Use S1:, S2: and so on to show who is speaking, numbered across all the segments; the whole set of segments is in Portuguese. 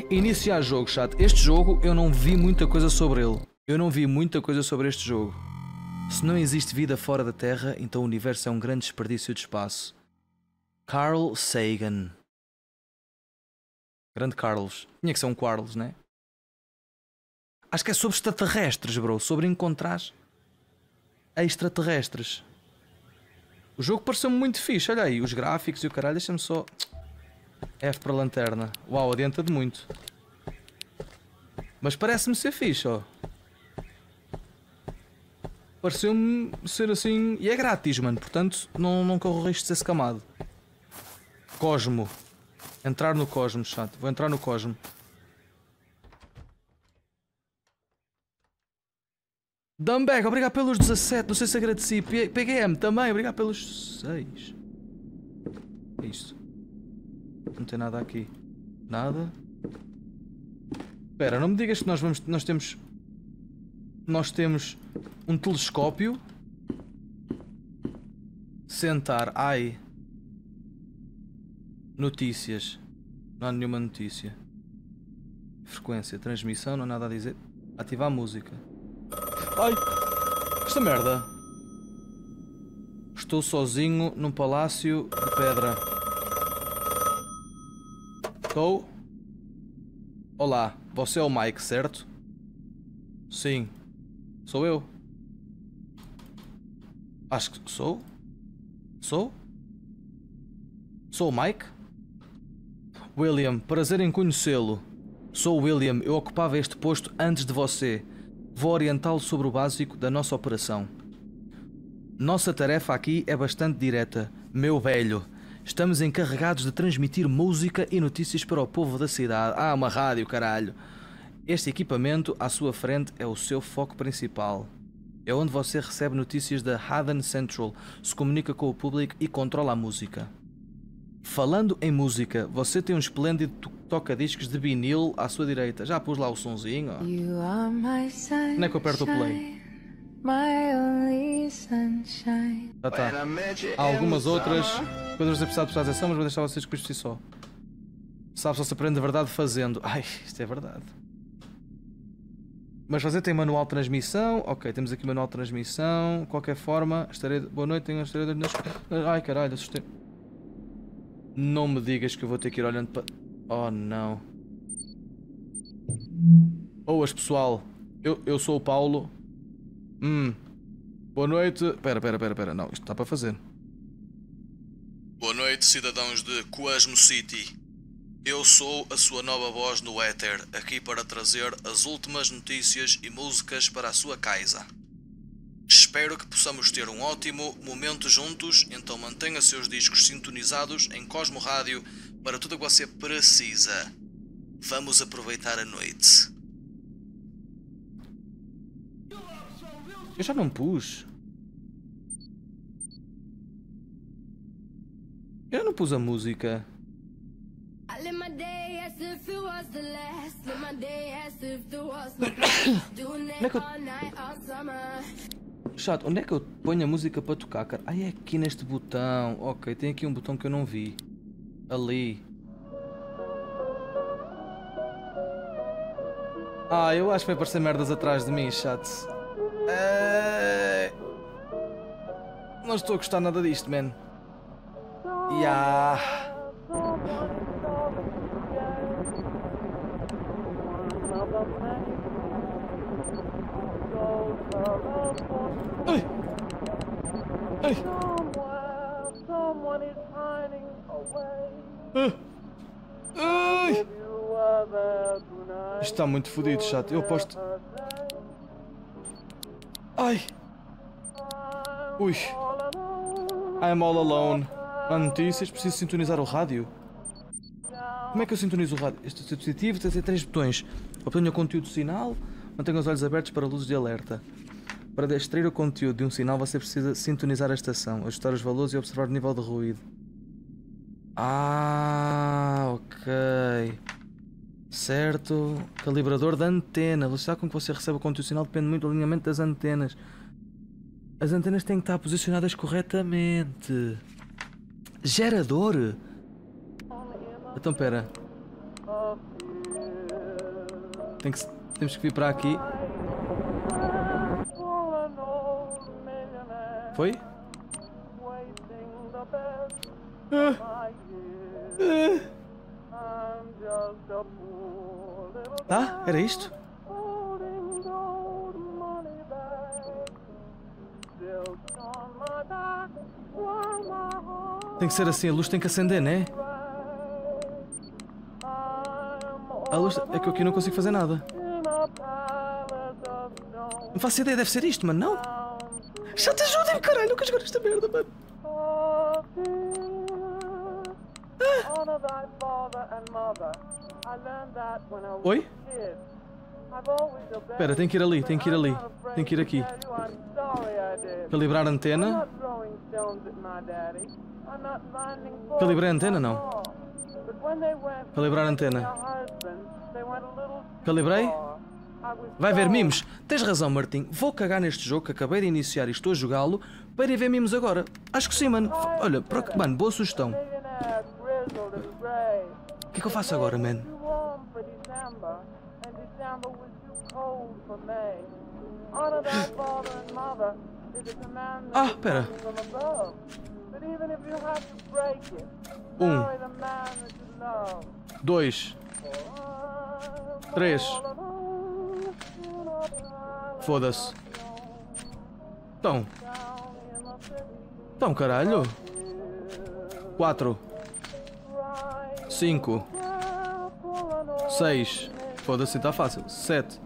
S1: Iniciar jogo, chat. Este jogo eu não vi muita coisa sobre ele. Eu não vi muita coisa sobre este jogo. Se não existe vida fora da Terra, então o universo é um grande desperdício de espaço. Carl Sagan. Grande Carlos. Tinha que ser um Carlos, né? Acho que é sobre extraterrestres, bro. Sobre encontrar extraterrestres. O jogo pareceu-me muito fixe. Olha aí, os gráficos e o caralho. Deixa-me só... F para a lanterna. Uau, adianta de muito. Mas parece-me ser fixe, ó. Pareceu-me ser assim... E é grátis, mano. Portanto, não corro o risco de ser escamado. Cosmo. Entrar no Cosmo, chato. Vou entrar no Cosmo. Dumbag, obrigado pelos 17. Não sei se agradeci. PGM também, obrigado pelos 6. É isto. Não tem nada aqui. Nada. Espera, não me digas que nós temos um telescópio. Sentar. Ai. Notícias. Não há nenhuma notícia. Frequência, transmissão, não há nada a dizer. Ativar a música. Ai! Esta merda! Estou sozinho num palácio de pedra. Estou? Olá, você é o Mike, certo? Sim. Sou eu. Acho que sou? Sou? Sou o Mike? William, prazer em conhecê-lo. Sou o William, eu ocupava este posto antes de você. Vou orientá-lo sobre o básico da nossa operação. Nossa tarefa aqui é bastante direta. Meu velho, estamos encarregados de transmitir música e notícias para o povo da cidade. Ah, uma rádio, caralho. Este equipamento à sua frente é o seu foco principal. É onde você recebe notícias da Haddon Central, se comunica com o público e controla a música. Falando em música, você tem um esplêndido toca-discos de vinil à sua direita. Já pus lá o sonzinho. Ó. Onde é que eu aperto o play? Já tá. Há algumas outras coisas a precisar de personalização, mas vou deixar vocês com isto e só. Sabe, só se aprende a verdade fazendo. Ai, isto é verdade. Mas fazer tem manual de transmissão. Ok, temos aqui manual de transmissão. Qualquer forma, estarei... Boa noite, tenho estarei... Ai, caralho, assustei. Não me digas que eu vou ter que ir olhando para... Oh, não. Boas, pessoal. Eu sou o Paulo. Boa noite. Pera. Não, isto está para fazer. Boa noite, cidadãos de Cosmo City. Eu sou a sua nova voz no éter, aqui para trazer as últimas notícias e músicas para a sua casa. Espero que possamos ter um ótimo momento juntos, então mantenha seus discos sintonizados em Cosmo Rádio para tudo o que você precisa. Vamos aproveitar a noite. Eu já não pus. Eu não pus a música. Chato, onde é que eu ponho a música para tocar, cara? Ah, é aqui neste botão. Ok, tem aqui um botão que eu não vi. Ali. Ah, eu acho que vai aparecer merdas atrás de mim, chato. Não estou a gostar nada disto, man. Ai! Ai! Ai! Isto está muito fodido, chato. Eu aposto. Ai! Ui! I'm all alone. Há notícias, preciso sintonizar o rádio. Como é que eu sintonizo o rádio? Este dispositivo tem 3 botões. Obtenha o conteúdo do sinal, mantenha os olhos abertos para luzes de alerta. Para extrair o conteúdo de um sinal, você precisa sintonizar a estação, ajustar os valores e observar o nível de ruído. Ah, ok. Certo. Calibrador da antena. A velocidade com que você recebe o conteúdo do sinal depende muito do alinhamento das antenas. As antenas têm que estar posicionadas corretamente. Gerador? Então, pera. Temos que vir para aqui. Foi? Ah, era isto? Tem que ser assim, a luz tem que acender, né? A luz... É que eu aqui não consigo fazer nada. Não faço ideia, deve ser isto, mano, não? Já te ajudem, caralho, nunca jogaram esta merda, mano. Oi? Espera, tem que ir ali, tem que ir ali. Tem que ir aqui. Calibrar a antena. Calibrei a antena, não. Calibrar a antena. Calibrei? Vai ver mimos. Tens razão, Martim. Vou cagar neste jogo que acabei de iniciar e estou a jogá-lo para ir ver mimos agora. Acho que sim, mano. Olha, mano, boa sugestão. O que é que eu faço agora, man? Ah, pera. 1, 2, 3. Foda-se. Então, caralho. 4, 5, 6. Foda-se, está fácil. 7.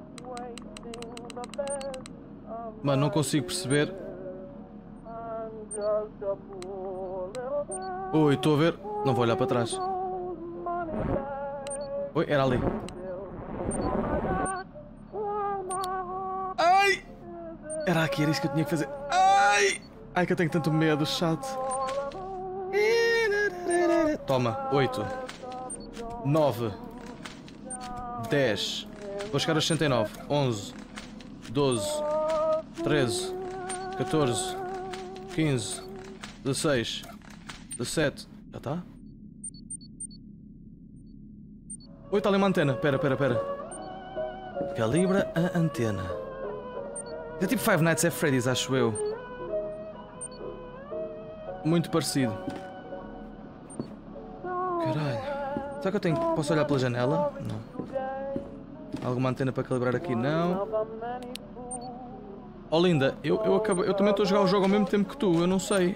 S1: Mano, não consigo perceber. Oi, estou a ver. Não vou olhar para trás. Oi, era ali. Ai! Era aqui, era isso que eu tinha que fazer. Ai! Ai, que eu tenho tanto medo, chato. Toma, 8, 9, 10. Vou chegar aos 69. 11, 12, 13, 14, 15, 16, 17. Já está? Oi, está ali uma antena. Pera. Calibra a antena. É tipo Five Nights at Freddy's, acho eu. Muito parecido. Caralho. Será que eu tenho... Posso olhar pela janela? Não. Alguma antena para calibrar aqui? Não. Oh, linda, eu também estou a jogar o jogo ao mesmo tempo que tu, eu não sei.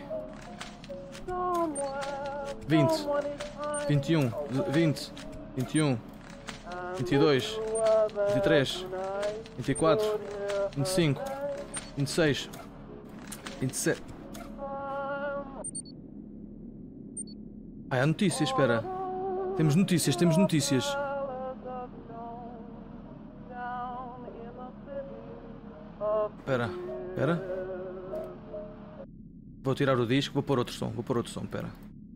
S1: 20, 21, 20, 21, 22, 23, 24, 25, 26, 27. Ah, há notícias, espera. Temos notícias. Espera. Vou tirar o disco, vou pôr outro som, espera.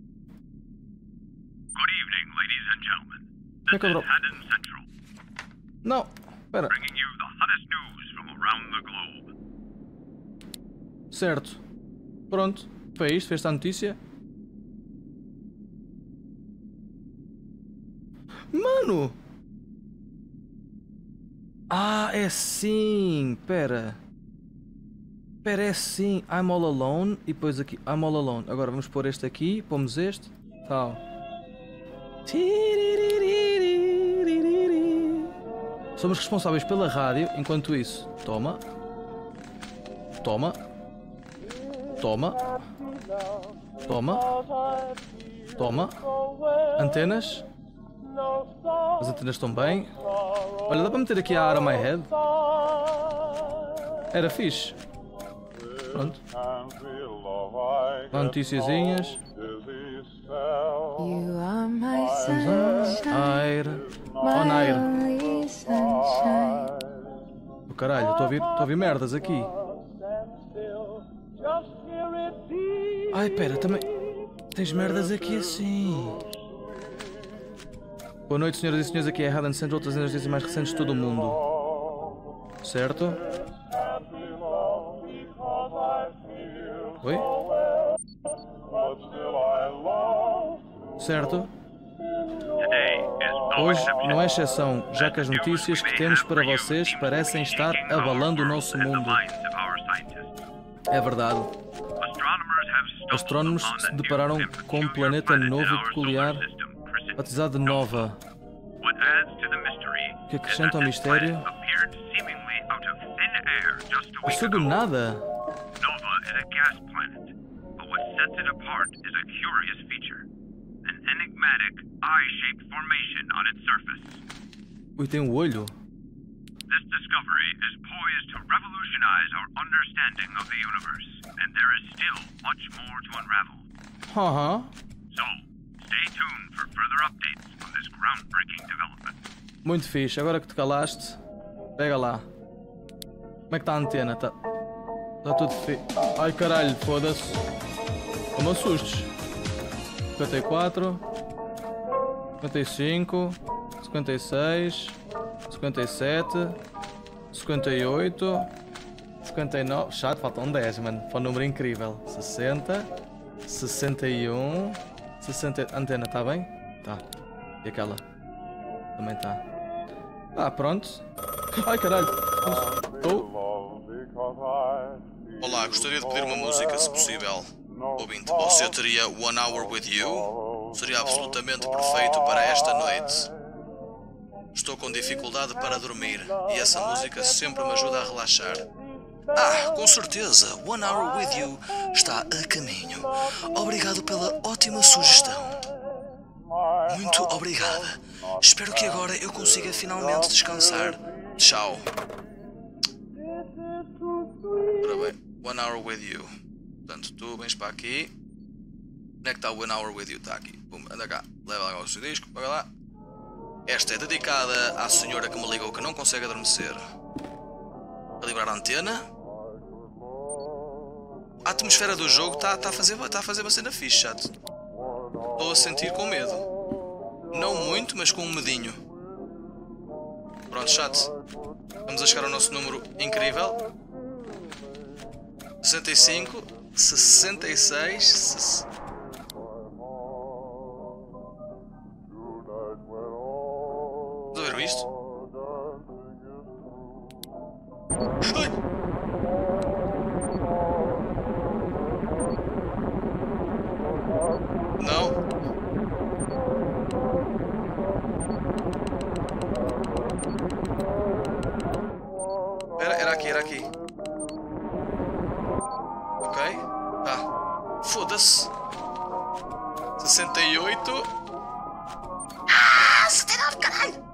S2: Good evening, ladies and gentlemen.
S1: Como é que eu
S2: This
S1: dro...
S2: is Haddon Central,
S1: Não, espera.
S2: bringing you the hottest news from around the globe.
S1: Certo. Pronto. Foi isto, fez-te a notícia. Mano! Ah, é sim. Espera, é sim. I'm all alone. E depois aqui, I'm all alone. Agora vamos pôr este aqui. Pomos este. Tal. Somos responsáveis pela rádio. Enquanto isso, toma. Antenas. As antenas estão bem. Olha, dá para meter aqui a Out of My Head. Era fixe. Pronto. Lá noticiazinhas.
S3: You are my sunshine,
S1: Aire.
S3: my
S1: On air.
S3: only sunshine.
S1: Oh, caralho, estou a ouvir merdas aqui. Ai, pera, também... Tens merdas aqui assim. Boa noite, senhoras e senhores, aqui é a Haddon Central, trazendo as notícias mais recentes de todo o mundo. Certo? Oi? Certo?
S2: Today is
S1: Hoje não é exceção, já que as notícias que temos para vocês parecem estar abalando o nosso mundo. É verdade. Astrónomos se depararam com um planeta novo e peculiar, batizado de Nova, que acrescenta ao mistério. Isso do nada?
S2: Nova is a gas planet, but what sets it apart is a curious feature. An enigmatic, eye-shaped formation on its surface.
S1: Ui, tem um olho.
S2: This discovery is poised to revolutionize our understanding of the universe, and there is still much more to unravel.
S1: Aham.
S2: So, stay tuned for further updates on this groundbreaking development.
S1: Muito fixe. Agora que te calaste, pega lá. Como é que está a antena? Tá tudo fixe. Ai caralho, foda-se. Não me assustes. 54, 55, 56, 57, 58, 59. Chato, faltam 10, mano. Foi um número incrível. 60, 61, 60. A antena, está bem? Tá. E aquela? Também está. Ah, pronto. Ai caralho. Oh.
S4: Olá, gostaria de pedir uma música, se possível. Ouvinte, você teria One Hour With You? Seria absolutamente perfeito para esta noite. Estou com dificuldade para dormir e essa música sempre me ajuda a relaxar. Ah, com certeza, One Hour With You está a caminho. Obrigado pela ótima sugestão. Muito obrigada. Espero que agora eu consiga finalmente descansar. Tchau. Ora bem, One Hour With You. Portanto, tu vens para aqui. Onde é que está o One Hour With You? Está aqui. Pum, anda cá. Leva lá o seu disco. Paga lá. Esta é dedicada à senhora que me ligou que não consegue adormecer. A livrar a antena. A atmosfera do jogo está a fazer uma cena fixe, chato. Estou a sentir com medo. Não muito, mas com um medinho. Pronto, chato. Vamos a chegar ao nosso número incrível. 65, 66... Ouviram isto? Ai! Não. Era aqui. Ok? Tá. Foda-se. 68. Ah! 79, caralho!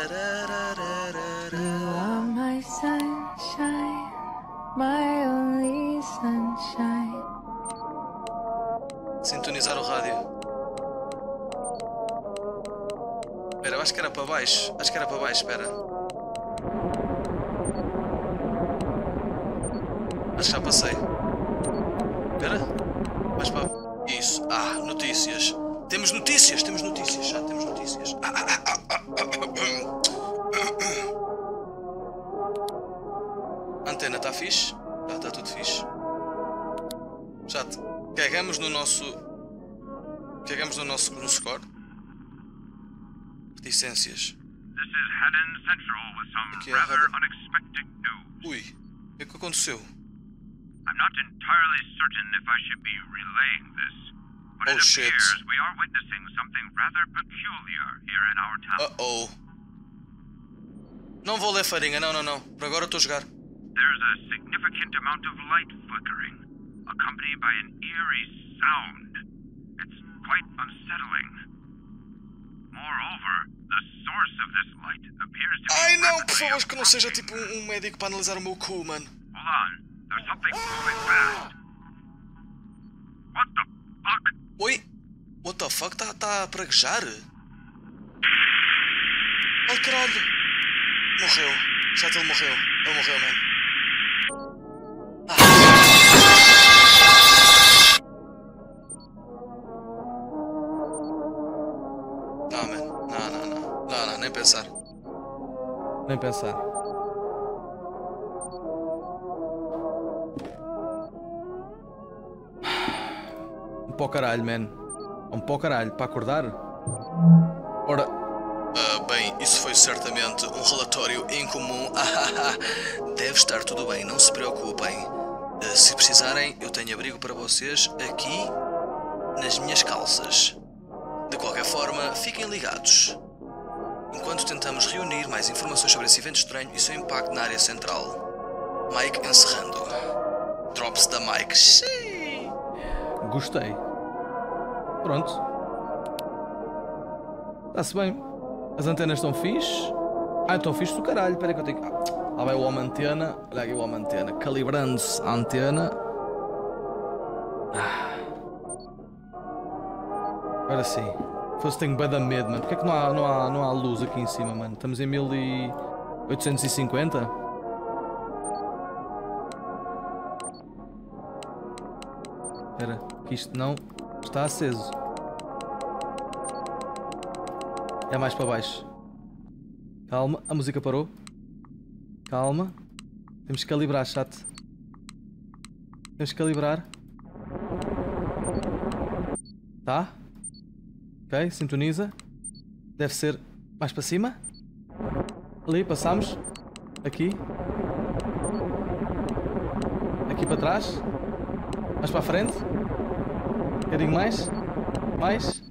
S3: You are my sunshine, my only sunshine.
S4: Sintonizar o rádio. Espera, eu acho que era para baixo. Espera. Acho que já passei. Espera. Mais para... Isso. Ah, notícias. Temos notícias. Já temos notícias. A antena está fixe? Está tudo fixe. Chato. Carregamos no nosso score. Reticências.
S2: This is Haddon Central with some
S4: Aqui é
S2: rather
S4: Haddon.
S2: unexpected news.
S4: Ui, o que é que aconteceu?
S2: I'm not entirely certain if I should be relaying this, but
S4: Oh,
S2: it
S4: shit.
S2: appears we are witnessing something rather peculiar here in our town.
S4: Uh-oh. Não vou ler farinha, não. Por agora estou a jogar.
S2: There's a significant amount of light flickering, accompanied by an eerie sound. It's quite unsettling. Moreover, the source of this light appears to be
S4: Ai não, por
S2: rapidly
S4: favor, que não seja
S2: approaching.
S4: tipo um médico para analisar o meu cu, mano.
S2: Hold on, there's something moving fast. What the fuck?
S4: Oi? What the fuck? Tá a praguejar? Ai caralho! Morreu. Chato, ele morreu. Ele morreu, mano. Não, mano. Não, nem pensar.
S1: Nem pensar. Um para o caralho, man. Um para o caralho. Para acordar? Ora,
S4: certamente um relatório incomum. Deve estar tudo bem, não se preocupem. Se precisarem, eu tenho abrigo para vocês aqui nas minhas calças. De qualquer forma, fiquem ligados. Enquanto tentamos reunir mais informações sobre esse evento estranho e seu impacto na área central. Mike encerrando. Drops da Mike. Xiii.
S1: Gostei. Pronto. Está-se bem. As antenas estão fixe. Estão fixe do caralho. Espera aí que eu tenho que... Lá vai o homem antena. Olha aqui o homem antena. Calibrando-se a antena. Agora sim. Fosse tenho bué da medo, mano. Porquê é que não há luz aqui em cima, mano? Estamos em 1850? Espera, que isto não está aceso. É mais para baixo. Calma, a música parou. Calma. Temos que calibrar, chat. Temos que calibrar. Tá? Ok, sintoniza. Deve ser mais para cima. Ali, passamos. Aqui. Aqui para trás. Mais para a frente. Um bocadinho mais. Mais.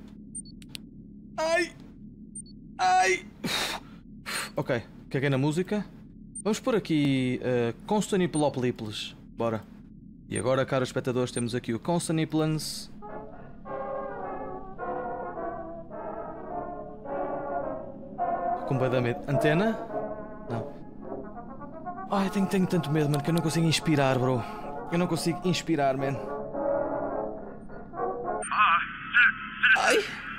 S1: Ai! Ai! Ok, caguei na música. Vamos pôr aqui Constantinopolis. Bora. E agora, caros espectadores, temos aqui o Constantinopolis. Completamente. Antena? Não. Ai, tenho tanto medo, mano, que eu não consigo inspirar, bro. Eu não consigo inspirar, man. Ai!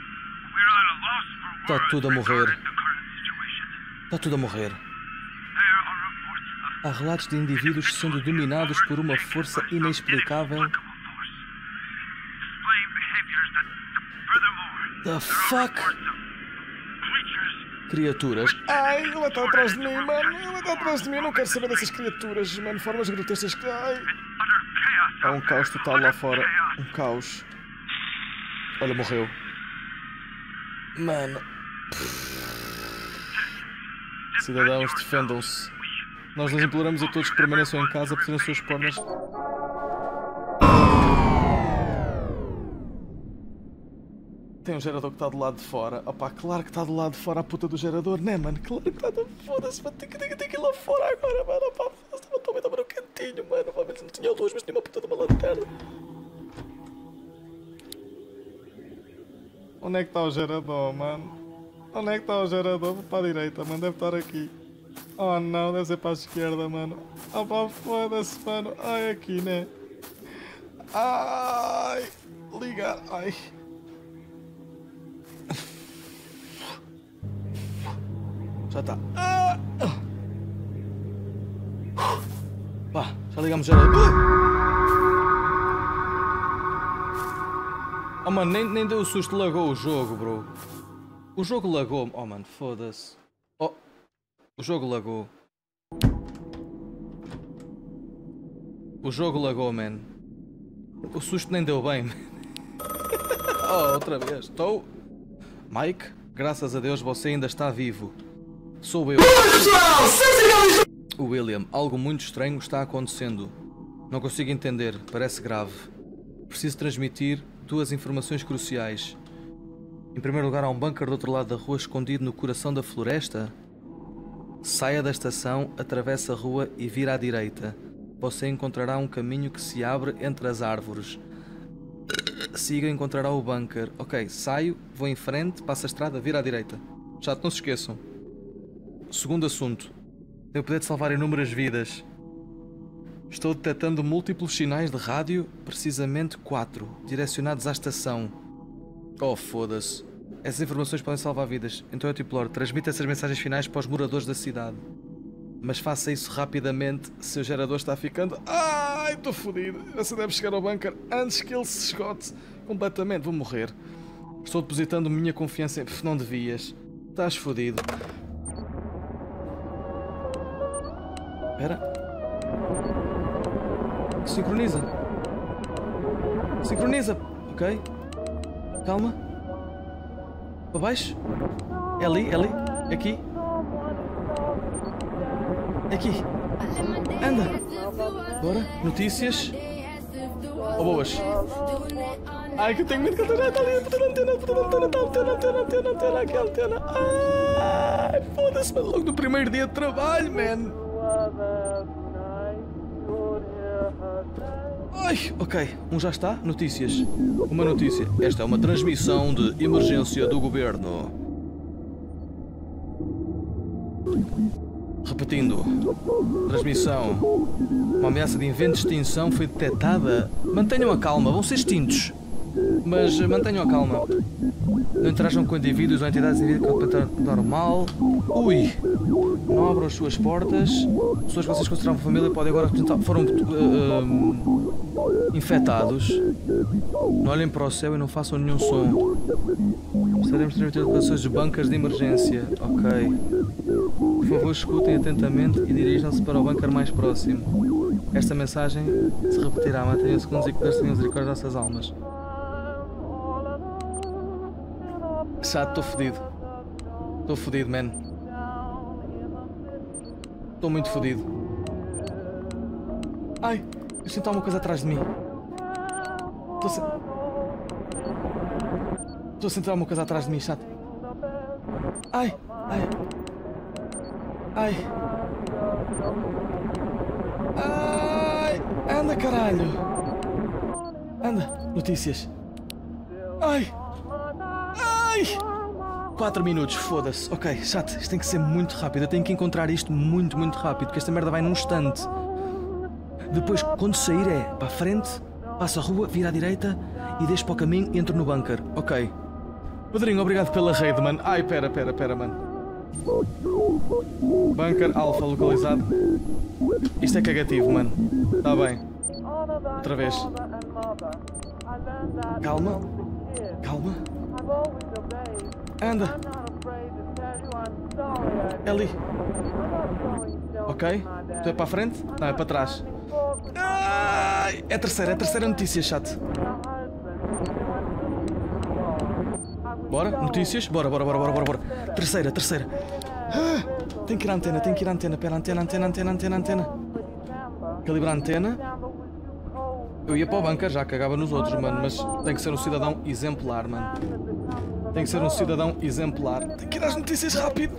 S1: Está tudo a morrer. Está tudo a morrer. Há relatos de indivíduos sendo dominados por uma força inexplicável. The fuck? Criaturas. Ai, ela está atrás de mim, mano. Ela está atrás de mim. Eu não quero saber dessas criaturas, mano. Formas grotescas que. Ai. Há um caos total lá fora. Um caos. Olha, morreu. Mano. Cidadãos, defendam-se. Nós nos imploramos a todos que permaneçam em casa por terem suas pernas. Tem um gerador que está do lado de fora. Opá, claro que está do lado de fora a puta do gerador, né, mano? Claro que está do... Foda-se, mano. Tem que ir lá fora agora, mano. Opá, estou a no cantinho, mano. Opá, não tinha luz, mas tinha uma puta de uma lanterna. Onde é que está o gerador, mano? Onde é que está o gerador? Vou para a direita, mano. Deve estar aqui. Oh, não. Deve ser para a esquerda, mano. Opá, foda-se, mano. Ai, aqui, né? Ai. Ligar. Ai. Já está. Pá, já ligamos o gerador. Oh, mano, nem deu o susto, lagou o jogo, bro. O jogo lagou. Oh, mano, foda-se. Oh, o jogo lagou. O jogo lagou, man. O susto nem deu bem. Oh, outra vez. Estou. Mike, graças a Deus você ainda está vivo. Sou eu. O William, algo muito estranho está acontecendo. Não consigo entender, parece grave. Preciso transmitir duas informações cruciais. Em primeiro lugar, há um bunker do outro lado da rua escondido no coração da floresta. Saia da estação, atravessa a rua e vira à direita. Você encontrará um caminho que se abre entre as árvores. Siga e encontrará o bunker. Ok, saio, vou em frente, passo a estrada, vira à direita. Já não se esqueçam. Segundo assunto. Tem o poder de salvar inúmeras vidas. Estou detectando múltiplos sinais de rádio, precisamente 4, direcionados à estação. Oh, foda-se. Essas informações podem salvar vidas. Então eu te imploro, transmita essas mensagens finais para os moradores da cidade. Mas faça isso rapidamente, se o gerador está ficando... Ai, estou fodido. Você deve chegar ao bunker antes que ele se esgote completamente. Vou morrer. Estou depositando minha confiança em... Não devias. Estás fodido. Espera. Sincroniza. Sincroniza. Ok. Calma. Para baixo. É ali, é ali. Aqui. Aqui. Anda. Bora. Notícias. Oh, boas. Ai, que eu tenho medo que ela está ali. Antena, aqui a antena. Ai, foda-se, mano. Logo no primeiro dia de trabalho, man. Ai, ok. Já está. Notícias. Uma notícia. Esta é uma transmissão de emergência do governo. Repetindo. Transmissão. Uma ameaça de evento de extinção foi detectada. Mantenham a calma. Vão ser extintos. Mas mantenham a calma. Não interajam com indivíduos ou entidades de vida normal. Ui! Não abram as suas portas. Pessoas que vocês consideravam família podem agora representar. Foram infectados. Não olhem para o céu e não façam nenhum som. Estaremos transmitindo operações de bunkers de emergência. Ok. Por favor, escutem atentamente e dirijam-se para o bunker mais próximo. Esta mensagem se repetirá. Mantenham segundos e que Deus tenha misericórdia das nossas almas. Chato, estou fodido. Estou fodido, man. Estou muito fodido. Ai, eu sinto alguma coisa atrás de mim. Estou a sentir alguma coisa atrás de mim, chato. Ai, ai. Ai. Ai. Anda, caralho. Anda. Notícias. Ai. Ai. 4 minutos, foda-se. Ok, chato, isto tem que ser muito rápido. Eu tenho que encontrar isto muito rápido, porque esta merda vai num instante. Depois, quando sair é para a frente, passa a rua, vira à direita e deixo para o caminho e entro no bunker. Ok. Padrinho, obrigado pela raid, mano. Ai, pera, mano. Bunker Alpha localizado. Isto é cagativo, mano. Tá bem. Outra vez. Calma. Calma. Anda. É ali. Ok. Tu é para a frente? Não, é para trás. Ai, é a terceira notícia, chato. Bora, notícias? Bora. Terceira. Tem que ir à antena, Pera, antena. Calibrar a antena. Eu ia para o bunker, já cagava nos outros, mano, mas tem que ser um cidadão exemplar, mano. Tem que ser um cidadão exemplar. Tem que ir às notícias rápido.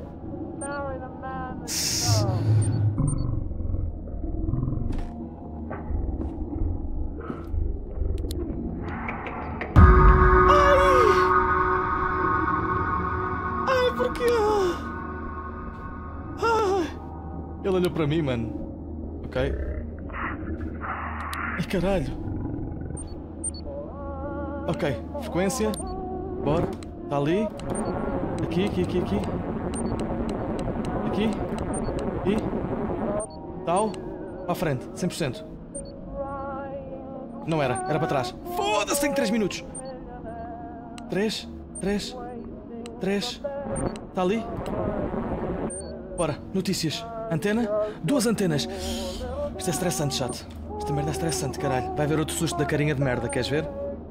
S1: Ai, porquê? Ai. Ele olhou para mim, mano. Ok. Ai, caralho. Ok, frequência. Bora. Está ali. Aqui. Aqui. E. Tal. Para a frente. 100%. Não era. Era para trás. Foda-se, tenho 3 minutos. 3. Está ali. Bora. Notícias. Antena. 2 antenas. Isto é estressante, chato. Esta merda é estressante, caralho. Vai haver outro susto da carinha de merda, queres ver?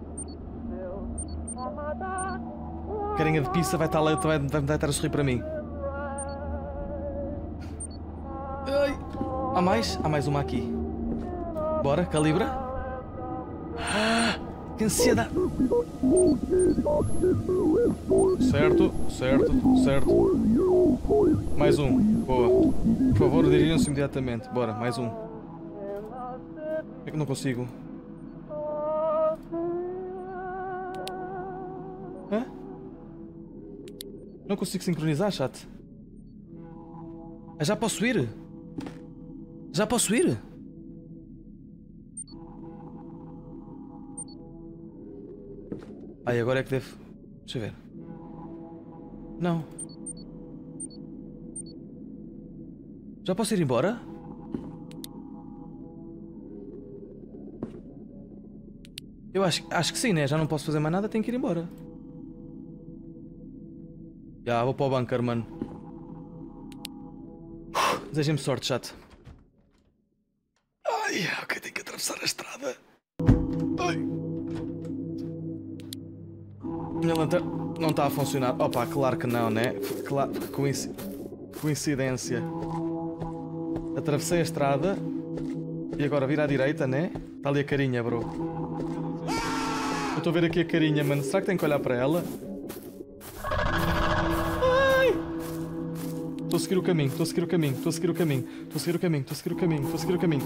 S1: Carinha de pizza vai estar lá, vai estar a sorrir para mim. Ai. Há mais uma aqui. Bora, calibra. Que ansiedade. Certo. Mais um. Boa. Por favor, dirijam-se imediatamente. Bora, mais um. É que não consigo. Hã? Não consigo sincronizar, chat. Já posso ir? Ai, agora é que devo... Deixa eu ver. Não. Já posso ir embora? Eu acho que sim, né? Já não posso fazer mais nada, tenho que ir embora. Já, vou para o bunker, mano. Desejem-me sorte, chato. Ai, ok, tenho que atravessar a estrada. Ai. Minha lanterna Não está a funcionar. Opa, claro que não, né? Claro, coincidência. Atravessei a estrada e agora vira à direita, né? Está ali a carinha, bro. Eu estou a ver aqui a carinha, mano. Será que tenho que olhar para ela? Ai! Estou a seguir o caminho, estou a seguir o caminho, estou a seguir o caminho, estou a seguir o caminho, estou a seguir o caminho, estou a seguir o caminho.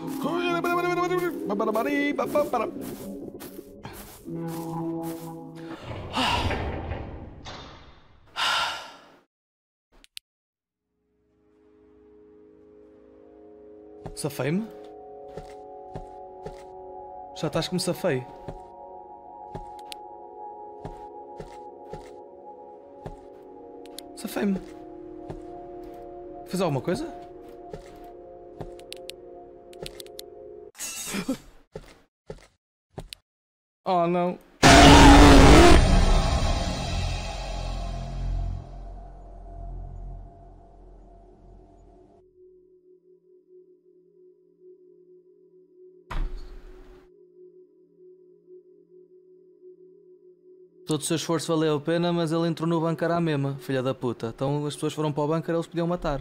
S1: Safei-me? Já estás que me safei. Safei-me. Fiz alguma coisa? Oh não. Todo o seu esforço valeu a pena, mas ele entrou no bunker à mesma, filha da puta. Então as pessoas foram para o bunker, eles podiam matar.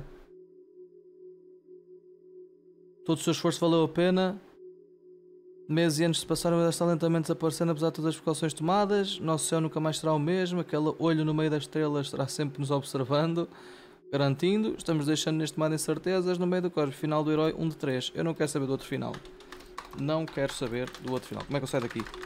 S1: Todo o seu esforço valeu a pena. Meses e anos se passaram e ele está lentamente desaparecendo, apesar de todas as precauções tomadas. Nosso céu nunca mais será o mesmo. Aquele olho no meio das estrelas estará sempre nos observando, garantindo. Estamos deixando neste mar incertezas no meio do corpo. Final do herói 1 de 3. Eu não quero saber do outro final. Não quero saber do outro final. Como é que eu saio daqui?